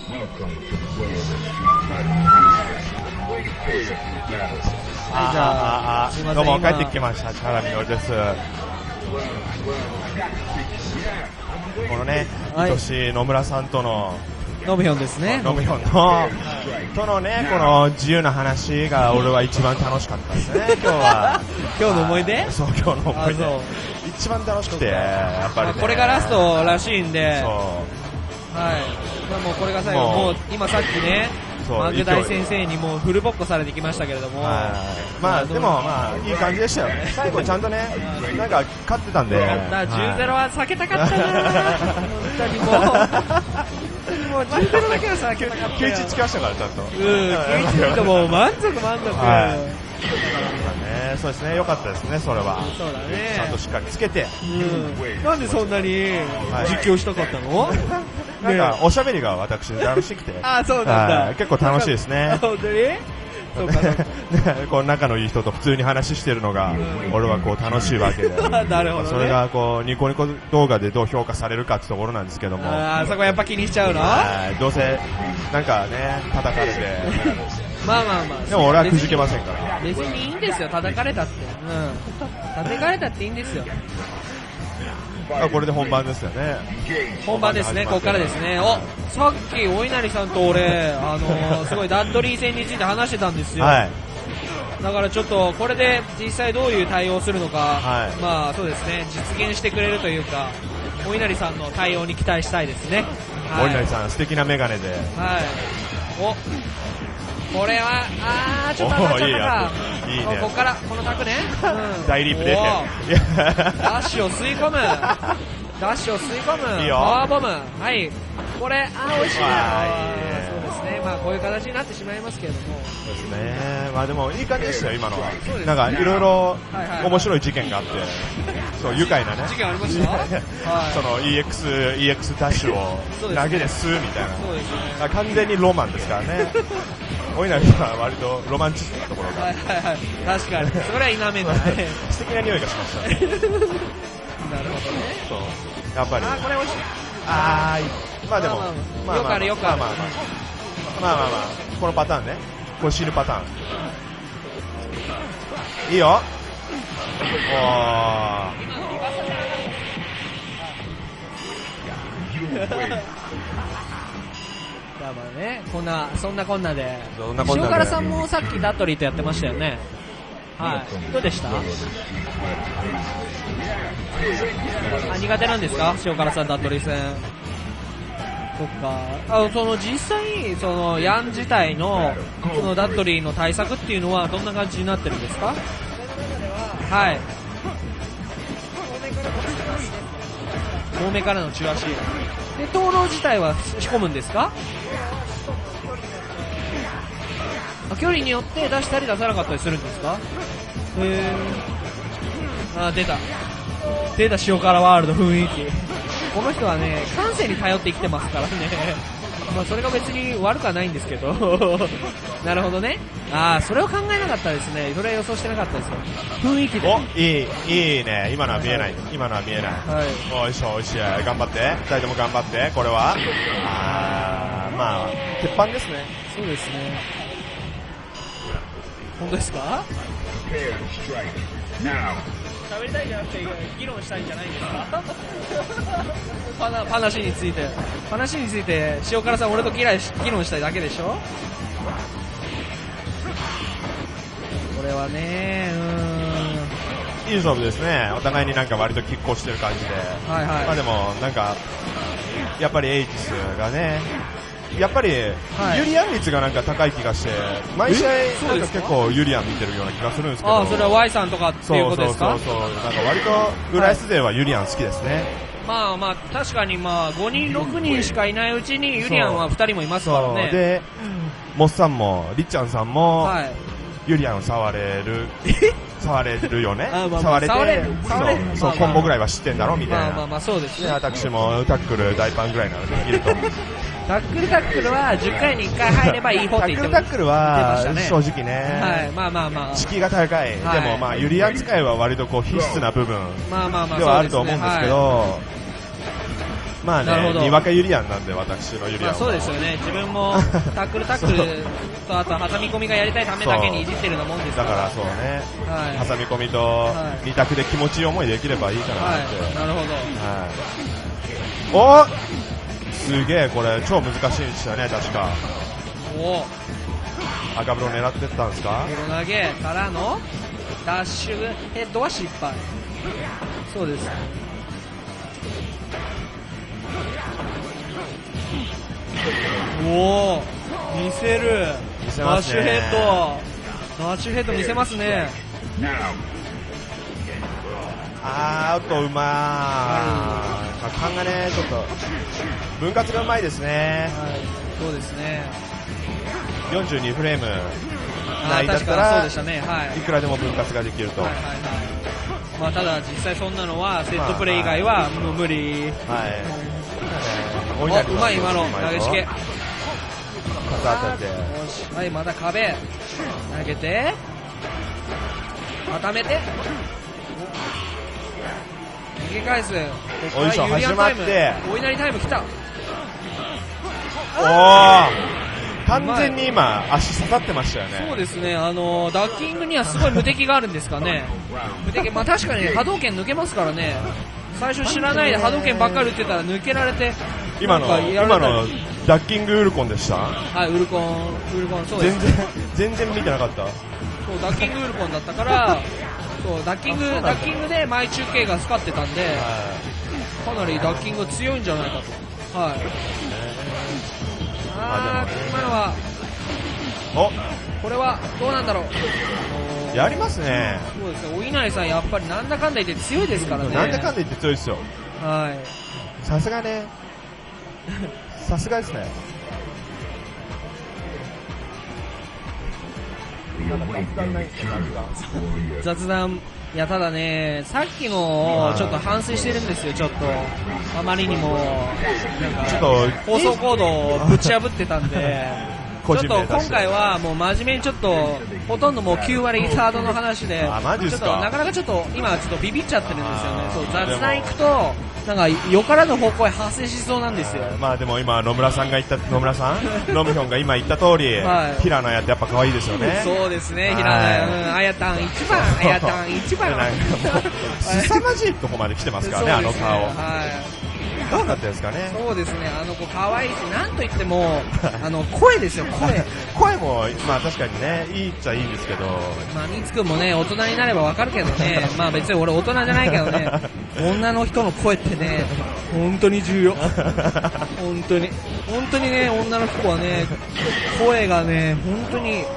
どうも帰ってきました。原みのりです。このね、愛しい野村さんとのノブヒョンですね。 ノブヒョンのとのね、この自由な話が俺は一番楽しかったですね。今日は今日の思い出？ そう、今日の思い出。一番楽しくて、やっぱりね。 これがラストらしいんで。 そう。 はい。もうこれが最後。もう今さっきね。マグダイ先生にもうフルボッコされてきましたけれども、 まあでもまあいい感じでしたよね。最後ちゃんとね、なんか勝ってたんで。 10-0は避けたかったな。本当にもう10-0だけは避けたかった。 9-1つきましたからちゃんと。 9-1ともう満足。 そうですね、良かったですね、それは。 そうだね。 ちゃんとしっかりつけて。 なんでそんなに実況したかったの？ なんかおしゃべりが私楽しくて。 あ、そうなんだ。 結構楽しいですね。 本当に？そうか。 こう仲のいい人と普通に話してるのが俺はこう楽しいわけで。 なるほどね。 それがこうニコニコ動画でどう評価されるかってところなんですけども。 そこやっぱ気にしちゃうの？ どうせなんかね叩かれて。 まあでも俺はくじけませんから。 別にいいんですよ、叩かれたって。叩かれたっていいんですよ。 これで本番ですよね。 本番ですね、ここからですね。さっきお稲荷さんと俺すごいダッドリー戦について話してたんですよ。だからちょっとこれで実際どういう対応するのか、まあそうですね、実現してくれるというか、お稲荷さんの対応に期待したいですね。 お稲荷さん素敵なメガネで。 これはちょっと当たっちゃったか。 いいね。 ここからこのタクね。 大リープで。 ダッシュを吸い込む。 いいよ。 パワーボム。はい。これ美味しいな。そうですね。まあこういう形になってしまいますけれども。 そうですね。まあでもいい感じでしたよ今のは。なんかいろいろ面白い事件があって、そう愉快なね。 事件ありました？ その EX ダッシュを投げで吸うみたいな。 そうですね。 完全にロマンですからね。お稲荷は割とロマンチストなところが。 確かに。それは否めない。 素敵な匂いがしました。 なるほどね。 そう。やっぱり。 これ美味しい。 まあでも、 よくある。 まあこのパターンね。これ死ぬパターン。いいよ。 まあね、そんなこんなで。塩辛さんもさっきダットリーとやってましたよね。はい。どうでした？苦手なんですか？塩辛さんダットリー戦。そっか。実際ヤン自体のそのダットリーの対策っていうのはどんな感じになってるんですか？はい。遠目からの中足。で、灯籠自体は仕込むんですか？距離によって出したり出さなかったりするんですか？出た塩辛ワールド雰囲気。この人はね、感性に頼って生きてますからね。まあそれが別に悪くはないんですけど。なるほどね。それを考えなかったですね。それは予想してなかったですよ。雰囲気で。 いいね。今のは見えない。おいしい。頑張って。2人とも頑張って。これはまあ鉄板ですね。 そうですね。本当ですか？喋りたいんじゃなくて議論したいんじゃないですか？話について塩辛さん俺と議論したいだけでしょ？これはねいい勝負ですね。お互いになんか割と拮抗してる感じで。まあでもなんかやっぱりエイティスがね、やっぱりユリアン率がなんか高い気がして、毎試合なんか結構ユリアン見てるような気がするんですけど。 それは Y さんとかっていうことですか？ そうなんか割と浦安勢はユリアン好きですね。 まあ確かに5人6人しかいないうちにユリアンは2人もいますからね。 でモスさんもリッチャンさんもユリアンを触れるよね。触れてコンボぐらいは知ってんだろみたいな。 まあそうですね。 私もタックル大パンぐらいなのでいると。 タックルは10回に1回入ればいい方って言ってましたね。 タックルは正直ね、敷居が高い。でもユリアン使いは割とこう必須な部分ではあると思うんですけど、 まあね、にわかユリアンなんで、私のユリアンは。 そうですよね、自分もタックルと、あと挟み込みがやりたいためだけにいじってるようなもんですから。 だからそうね、挟み込みと2択で気持ちいい思いできればいいかなって。 なるほど。お、すげえ、これ超難しいんですよね、確か。赤ブロ狙ってったんですか。 黒投げからのダッシュヘッドは失敗。そうです。おお、見せる。ダッシュヘッド。ダッシュヘッド見せますね。 あーっとうまー。果敢がね、ちょっと分割がうまいですね。 そうですね。 42フレーム内だったら、 そうでしたね。 いくらでも分割ができると。 まあただ実際そんなのはセットプレー以外はもう無理。うまい今の投げつけ。 肩当てて。 はい、また壁投げて固めて逃げ返す。 おいしょ、始まってお稲荷タイム来た。 おー、完全に今足刺さってましたよね。 そうですね、ダッキングにはすごい無敵があるんですかね。無敵、まあ確かに波動拳抜けますからね。最初知らないで波動拳ばっかり打ってたら抜けられて、 今のダッキングウルコンでした。 はい、ウルコンそうです。 全然見てなかった。 そう、ダッキングウルコンだったからそうダッキングで前中継が光ってたんで、かなりダッキングが強いんじゃないかと。はい。今のはこれはどうなんだろう。 やりますね。 そうですね、お稲荷さんやっぱりなんだかんだ言って強いですからね。 なんだかんだ言って強いですよ。 はい。 さすがね。さすがですね。 雑談。いやただね、さっきのちょっと反省してるんですよ。ちょっとあまりにもなんかちょっと放送コードをぶち破ってたんでちょっと今回はもう真面目にちょっとほとんどもう9割サードの話で、ちょっとなかなかちょっと今ちょっとビビっちゃってるんですよね。そう、雑談行くとなんかよからぬ方向へ発生しそうなんですよ。 まあでも今野村さんが言ったノムヒョンが今言った通り、平野綾ってやっぱ可愛いですよね。 そうですね、平野綾たん一番、綾たん一番。 なんかもう凄まじいとこまで来てますからね、あの顔。どうなってるんですかね。 そうですね、あの子可愛いし、なんといっても声ですよ、 声もまあ確かにね、いいっちゃいいんですけど、 まあみつくんもね大人になればわかるけどねまあ別に俺大人じゃないけどね女の人の声ってね本当に重要本当にね、女の人はね声がね本当に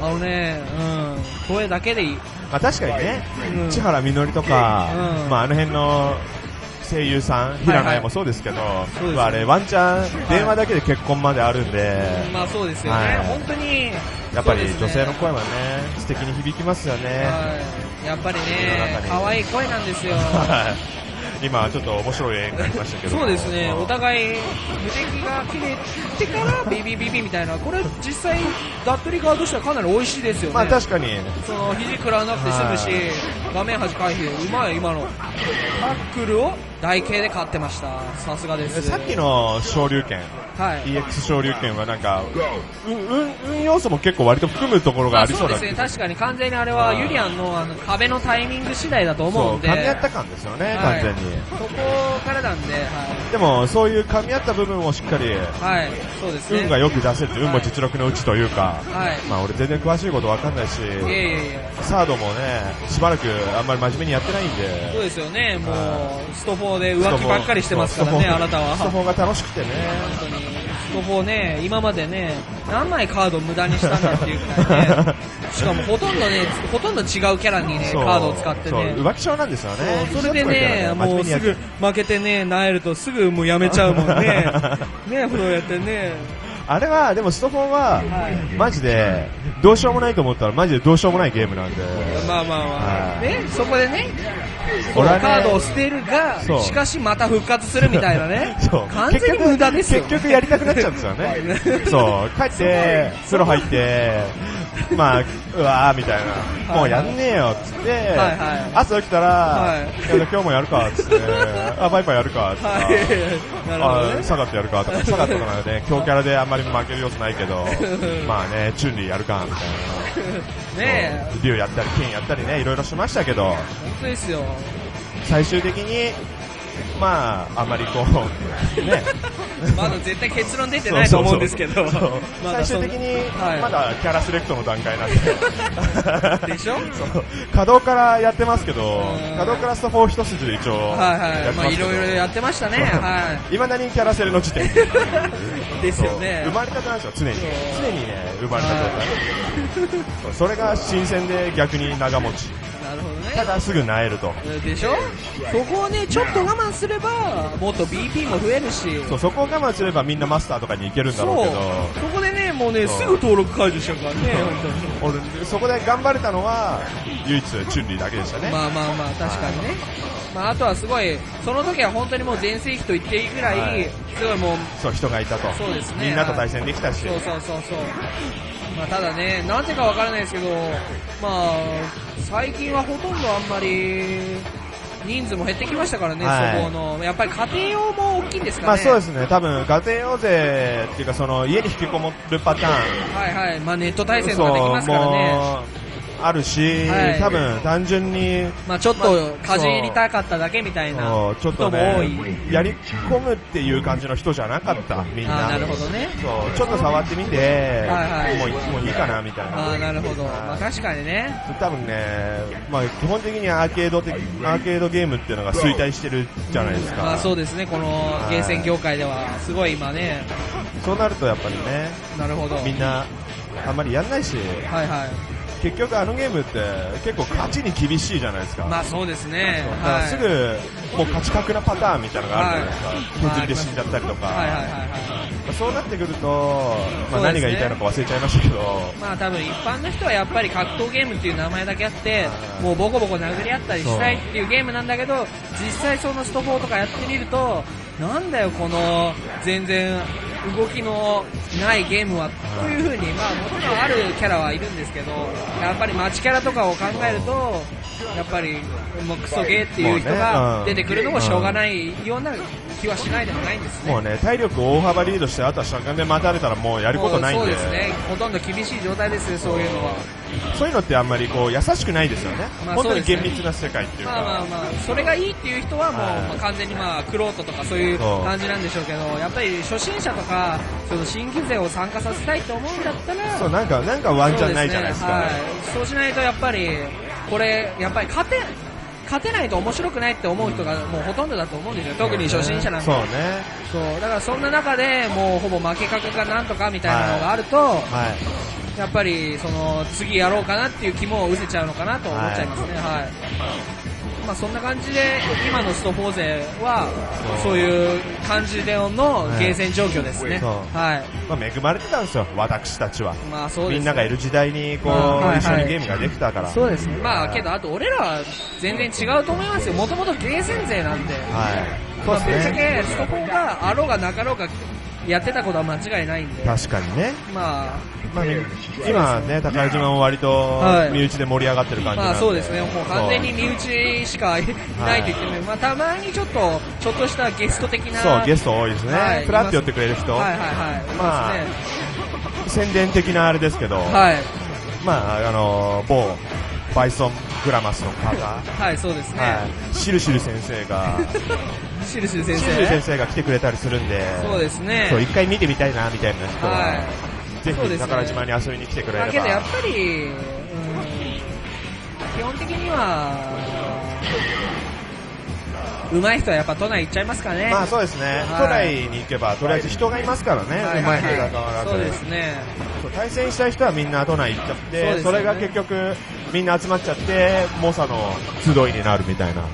声だけでいい。 まあ確かにね、千原みのりとか、まああの辺の声優さん、平野綾もそうですけど、あれワンチャン電話だけで結婚まであるんで、 まあそうですよね、本当にやっぱり女性の声はね素敵に響きますよね。 やっぱりね可愛い声なんですよ。 今ちょっと面白い絵になりましたけど、 そうですね、お互い無敵が切れてからビビビビみたいな、これ実際ダットリ側としてはかなり美味しいですよね。 まあ確かにその肘食らわなくて済むし、画面端回避うまい。今のタックルを台形で勝ってました。さすがです。 さっきの昇竜拳、EX 昇竜拳はなんか運要素も結構割と含むところがありそうだ。 そうですね、確かに完全にあれはユリアンの壁のタイミング次第だと思うんで、 噛み合った感ですよね、完全に。 そこからなんで、 でもそういう噛み合った部分をしっかり、 そうですね、 運がよく出せる、運も実力のうちというか、まあ俺全然詳しいことわかんないし、サードもねしばらくあんまり真面目にやってないんで。 そうですよね、もうスト4で浮気ばっかりしてますからね、あなたは。 スト4が楽しくてね、 本当にスト4ね、今までね何枚カード無駄にしたんだっていうくらいねしかもほとんど違うキャラにねカードを使ってね、 浮気症なんですよね。 それでねもうすぐ負けてねなえるとすぐもうやめちゃうもんねね、そうやってね。 あれはでもスト4はマジでどうしようもないと思ったらマジでどうしようもないゲームなんで、 まあね、そこでねカードを捨てるがしかしまた復活するみたいなね完全に無駄ですよ。 結局やりたくなっちゃうんですよねそう、帰って風呂入ってまあ、うわーみたいな、もうやんねえよっつって、朝起きたら、今日もやるかっつって、バイバイやるかっつって、サガットやるかとか、サガットとかね、強キャラであんまり負ける要素ないけど、まあね、チュンリーやるかみたいな、ね、リュウやったり、ケンやったりね、いろいろしましたけど、 本当ですよ。 最終的に、まあ、あんまりこう、ね。 まだ絶対結論出てないと思うんですけど。 最終的に、まだキャラセレクトの段階なんで。でしょ？ そう。稼働からやってますけど、稼働からスト4一筋で一応。 はいはい。まあいろいろやってましたね。はい。 未だにキャラセレの時点ですよね。 生まれたてなんですよ、常に。常にね、生まれた状態。それが新鮮で逆に長持ち。 なるほどね。 ただすぐ萎えると。 でしょ？そこをね、ちょっと我慢すれば、もっと BP も増えるし。 そう、そこを我慢すればみんなマスターとかに行けるんだろうけど。 そこでね、もうね、すぐ登録解除しちゃうからね、 本当に。俺、そこで頑張れたのは、唯一、チュンリーだけでしたね。 まあまあまあ、確かにね。まあ、あとはすごい、その時は本当にもう全盛期と言っていいぐらい、すごいもう、 そう、人がいたと。 そうですね。 みんなと対戦できたし。 そうそうそうそう。まあ、ただね、なんでかわからないですけど、まあ、最近はほとんどあんまり、人数も減ってきましたからね、そこの。やっぱり家庭用も大きいんですかね。 まあそうですね、多分家庭用勢っていうか、その家に引きこもるパターン。 はいはい、まあネット対戦とかできますからね。 あるし、多分単純に、 まあちょっとかじりたかっただけみたいな人も多い。 やり込むっていう感じの人じゃなかった、みんな。 なるほどね。 そう、ちょっと触ってみて、もういいかなみたいな。 なるほど。まあ確かにね。 多分ね、まあ基本的にアーケードゲームっていうのが衰退してるじゃないですか。 まあそうですね、このゲーセン業界ではすごい今ね。 そうなるとやっぱりね、 なるほど。 みんなあんまりやんないし。 はいはい。 結局あのゲームって結構勝ちに厳しいじゃないですか。 まあそうですね。 だからすぐもう勝ち確なパターンみたいなのがあるじゃないですか。削りで死んじゃったりとか。そうなってくると、まあ何が言いたいのか忘れちゃいましたけど。 まあ多分一般の人はやっぱり格闘ゲームっていう名前だけあって、もうボコボコ殴り合ったりしたいっていうゲームなんだけど、実際そのスト4とかやってみると、なんだよこの全然動きのないゲームはという風に、まあもちろんあるキャラはいるんですけど、やっぱりマチキャラとかを考えると、やっぱりもうクソゲーっていう人が出てくるのもしょうがないような気はしないでもないんですね。 もうね、体力を大幅リードして、あとはしゃがんで待たれたらもうやることないんで。 そうですね、ほとんど厳しい状態ですね、そういうのは。 そういうのってあんまりこう優しくないですよね。本当に厳密な世界っていうか。 まあまあまあ、それがいいっていう人はもう、まあ、完全にまあクロートとかそういう感じなんでしょうけど、やっぱり初心者とかその新規勢を参加させたいと思うんだったら、 そうなんかワンチャンないじゃないですか。 そうしないとやっぱりこれやっぱり勝てないと面白くないって思う人がもうほとんどだと思うんですよ、特に初心者なんで。 そうね。 そうだからそんな中でもうほぼ負け確がなんとかみたいなのがあると、やっぱりその次やろうかなっていう気も失せちゃうのかなと思っちゃいますね。まあそんな感じで今のスト4勢はそういう感じでのゲーセン状況ですね。まあ恵まれてたんですよ、私たちは。 まあそうですね。 みんながいる時代にこう一緒にゲームができたから。 そうですね。まあけどあと俺らは全然違うと思いますよ。もともとゲーセン勢なんで。ぶっちゃけスト4があろうがなかろうがやってたことは間違いないんで。 確かにね。 まあ今ね、高島も割と身内で盛り上がってる感じなんで。 そうですね。もう完全に身内しかいないと言っても、まあたまにちょっとしたゲスト的な。 そう、ゲスト多いですね。フラッと寄ってくれる人。まあ宣伝的なあれですけど。まあ某バイソングラマスの方。 そうですね。 シルシル先生が。 シルシル先生が来てくれたりするんで。 そうですね。 そう、一回見てみたいなみたいな人は。ぜひ宝島に遊びに来てくれれば。 だけどやっぱり、基本的には上手い人はやっぱ都内行っちゃいますからね。 まあそうですね。都内に行けばとりあえず人がいますからね。上手い人だからそうですね。 対戦したい人はみんな都内行っちゃって、それが結局みんな集まっちゃって猛者の集いになるみたいな。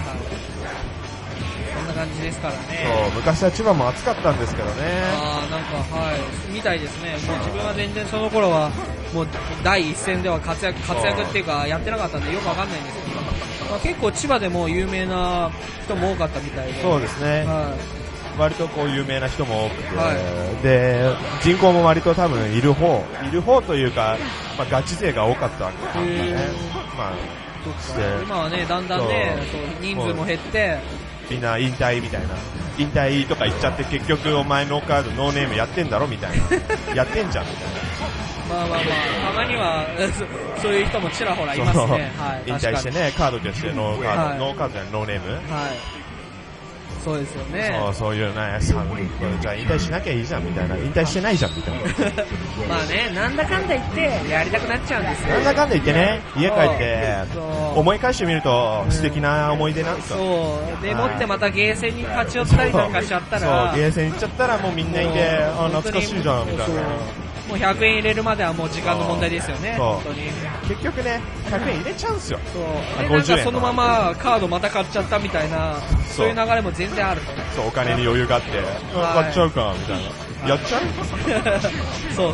そんな感じですからね。 そう、昔は千葉も暑かったんですけどね。 なんかみたいですね。もう自分は全然その頃はもう第一線では活躍っていうかやってなかったんでよくわかんないんですけど、結構千葉でも有名な人も多かったみたいで。 そうですね。 割とこう有名な人も多くて、で人口も割と多分いる方というか、まあ、ガチ勢が多かったわけなんだね。まあ、 今はねだんだんね人数も減ってみんな引退みたいな、引退とか言っちゃって結局お前のカードノーネームやってんだろみたいなやってんじゃんみたいな。 まあまあまあ、たまにはそういう人もちらほらいますね。はい、 引退してね、カードとしてノーカード、 はい、 ノーカードじゃノーネーム。 はい。そうですよね。 そういうね、じゃあ引退しなきゃいいじゃんみたいな、引退してないじゃんみたいな。 まあね、なんだかんだ言ってやりたくなっちゃうんですよ。 なんだかんだ言ってね、家帰って思い返してみると素敵な思い出なんですよ。 そうでもってまたゲーセンに立ち寄ったりなんかしちゃったら、 そうゲーセン行っちゃったらもうみんないて、あ懐かしいじゃんみたいな。 もう100円入れるまではもう時間の問題ですよね。本当に結局ね100円入れちゃうんですよ。 そうでなんかそのままカードまた買っちゃったみたいな、そういう流れも全然あると。 そうお金に余裕があって、買っちゃうかみたいな、やっちゃうそう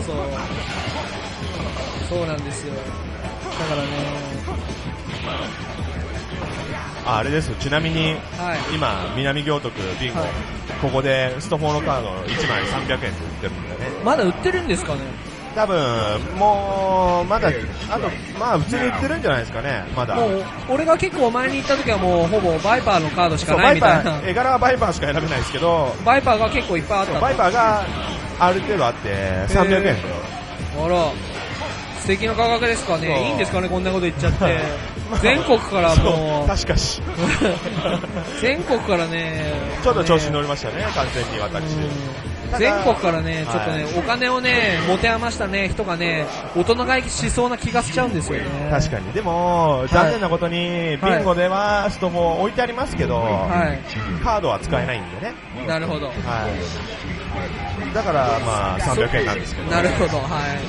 そうなんですよ。だからね、 あれですよ。ちなみに、今南行徳ビンゴ、ここでスト4のカード1枚300円で売ってるんだよね。 まだ売ってるんですかね。 多分もうまだあとまあ普通に売ってるんじゃないですかね。まだもう俺が結構前に行った時はもうほぼバイパーのカードしかないみたいな。 絵柄はバイパーしか選べないですけど、 バイパーが結構いっぱいあった。 バイパーがある程度あって300円だよ。 あら素敵な価格ですかね。いいんですかねこんなこと言っちゃって全国からもう確かし全国からねちょっと調子に乗りましたね完全に私。 全国からねちょっとね、お金をね持て余したね人がね大人買いしそうな気がしちゃうんですよね。 確かに。でも残念なことにビンゴではストも置いてありますけど、カードは使えないんでね。 なるほど。 だからまあ300円なんですけど。 なるほど。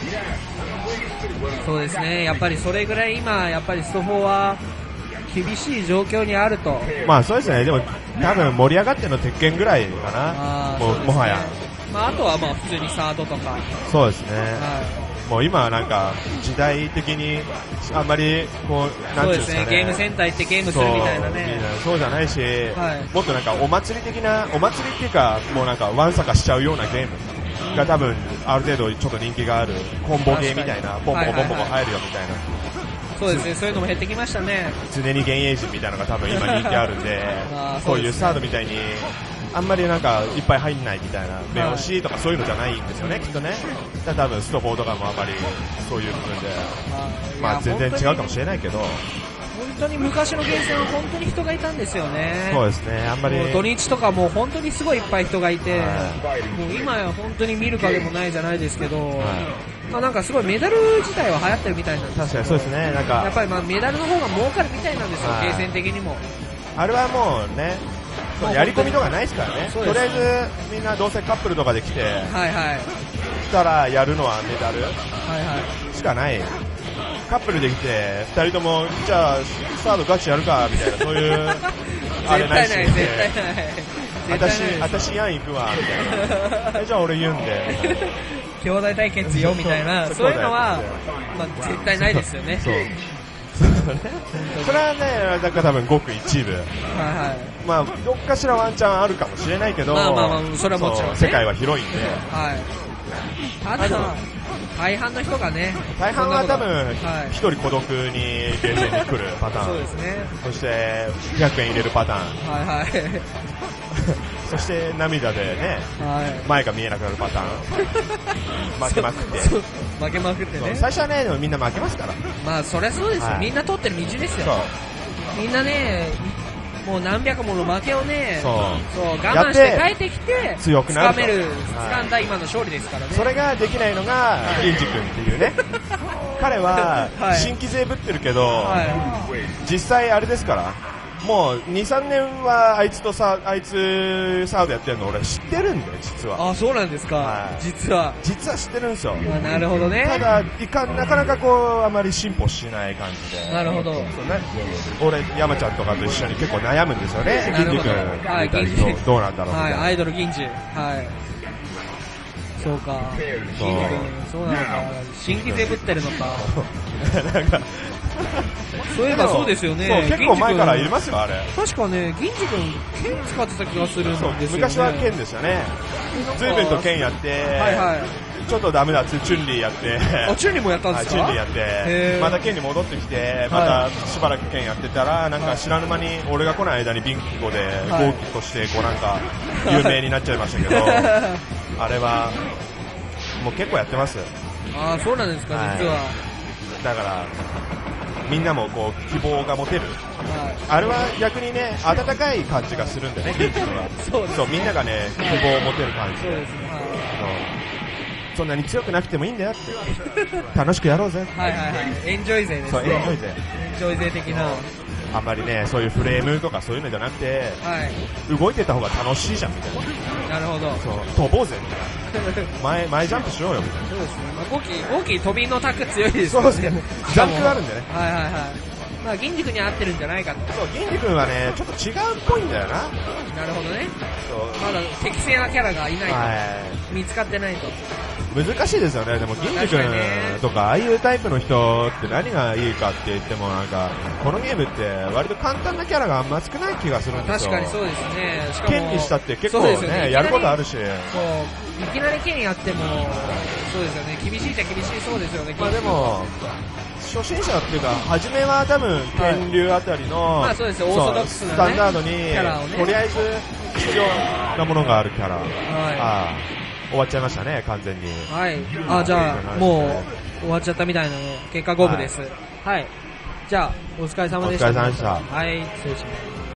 そうですね。やっぱりそれぐらい今やっぱりスト4は厳しい状況にあると。 まあそうですね。でも多分盛り上がっての鉄拳ぐらいかな。もはや。 まああとはまあ普通にサードとか。 そうですね。もう今はなんか時代的にあんまりこうなんていうんですかね。 ゲームセンター行ってゲームするみたいなね。 そうじゃないし、もっとなんかお祭り的なお祭りっていうかもうなんかわんさかしちゃうようなゲーム。が多分ある程度ちょっと人気があるコンボゲーみたいな、ポンポコポンポコ入るよみたいな。 そうですね。そういうのも減ってきましたね。 常に幻影人みたいなのが多分今人気あるんでこういうサードみたいにあんまりなんかいっぱい入んないみたいな目押しとかそういうのじゃないんですよね、きっとね。だから多分スト4とかもあんまりそういう部分でまあ全然違うかもしれないけど、 本当に昔のゲーセンは本当に人がいたんですよね。 そうですね。あんまり土日とかも本当にすごいいっぱい人がいて、もう今や本当に見る影もないじゃないですけど、まあなんかすごいメダル自体は流行ってるみたいなんですけど、 確かにそうですね。なんかやっぱりまあメダルの方が儲かるみたいなんですよ、ゲーセン的にも。 あれはもうね、やり込みとかないですからね。とりあえずみんなどうせカップルとかで来て、したらやるのはメダルしかない。カップルで来て2人ともじゃあサードガチやるかみたいな、そういうあれないし、 絶対ない私やん行くわみたいなじゃあ俺言うんで兄弟対決よみたいなそういうのはまあ絶対ないですよね。 そうそれはね、なんか多分ごく一部、まあどっかしらワンチャンあるかもしれないけど、 それはもちろん世界は広いんで、 ただ大半の人がね、 大半は多分一人孤独にゲーセンに来るパターン、 そうですね。 そして100円入れるパターン、そして涙でね、前が見えなくなるパターン、負けまくって負けまくってね。 最初はね、でもみんな負けますから。 まあそりゃそうですよ。みんな通ってる道ですよ。みんなね、もう何百もの負けをね、我慢して帰ってきて強くなると掴んだ今の勝利ですからね。 それができないのが銀次君っていうね。彼は新規勢ぶってるけど、実際あれですから。もう 2,3 年はあいつサードやってるの俺知ってるんだよ実は。 あ、そうなんですか。実は知ってるんですよ。 なるほどね。 ただなかなかこうあまり進歩しない感じで。 なるほど。 俺山ちゃんとかと一緒に結構悩むんですよね。銀次君どうなんだろうみたいな。 アイドル銀次。 そうか。そうなのか。新規勢ぶってるのか。 なんかそういえばそうですよね。 結構前からいますよ、あれ。 確かね、銀次君、剣使ってた気がするんですよね。 昔は剣ですよね。随分と剣やって、はいはい、ちょっとダメだってチュンリーやって、 チュンリーもやったんですか？ チュンリーやって、また剣に戻ってきて、またしばらく剣やってたら、なんか知らぬ間に俺が来ない間にビンゴでゴーキとしてこうなんか有名になっちゃいましたけど、あれはもう結構やってます。 ああ、そうなんですか、実は。 だからみんなもこう希望が持てる、あれは逆にね温かい感じがするんでね、銀次君は。そうみんながね希望を持てる感じで、そうですね、そんなに強くなくてもいいんだよって楽しくやろうぜ、はいはいはい、エンジョイ勢ですね。そう、エンジョイ勢、エンジョイ勢的な、あんまりねそういうフレームとかそういうのじゃなくて、はい、動いてた方が楽しいじゃんみたいな。なるほど。そう、飛ぼうぜみたいな。前ジャンプしようよみたいな。そうですね。まあ、ゴキ飛びのタク強いですよね。そうですね。ジャンプがあるんでね。はいはいはい。まあ銀次君に合ってるんじゃないかって。そう、銀次君はねちょっと違うっぽいんだよな。なるほどね。そう。まだ適正なキャラがいないと。はい。見つかってないと。難しいですよね。でも銀次君とかああいうタイプの人って何がいいかって言ってもなんかこのゲームって割と簡単なキャラがあんま少ない気がするんですよ。確かにそうですね。しかも剣にしたって結構 ねやることあるし。そういきなり剣やってもそうですよね。厳しいっちゃ厳しいそうですよね。まあでも初心者っていうか初めは多分天竜あたりの、まあそうですよ、オーソドックスな、ね、スタンダードに、ね、とりあえず必要なものがあるキャラ、はい、終わっちゃいましたね完全に。はい。あ、じゃあもう終わっちゃったみたいなので結果5分です。はい。じゃあお疲れ様でした。お疲れ様でした。はい、失礼します。